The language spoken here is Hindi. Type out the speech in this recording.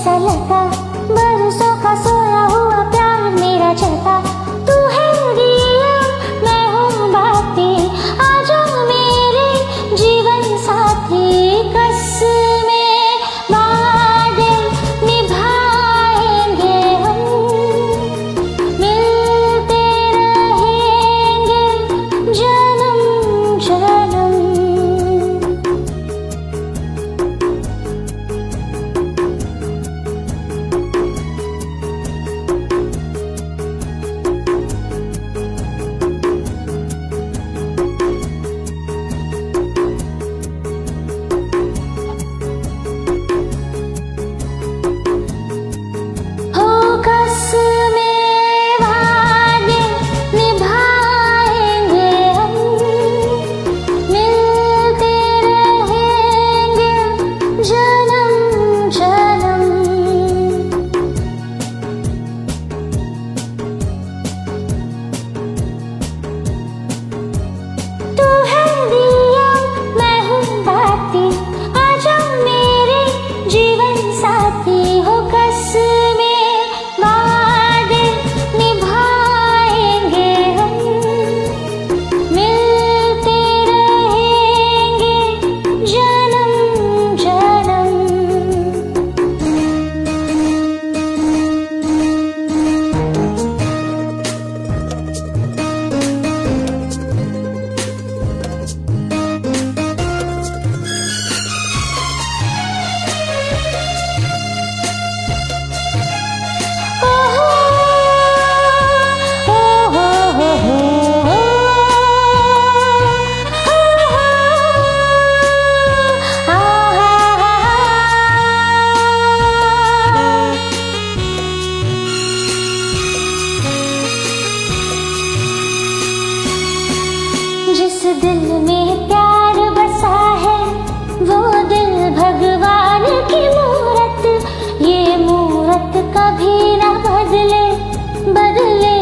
जैसा लगा, बरसों का सोया हुआ प्यार मेरा चलता। तू है दिया, मैं हूँ बाती, आजा मेरे जीवन साथी। कसमें वादे निभाएंगे हम, मिलते रहेंगे जन्म जन्म। जिस दिल में प्यार बसा है वो दिल भगवान की मूरत, ये मूरत कभी ना बदले बदले।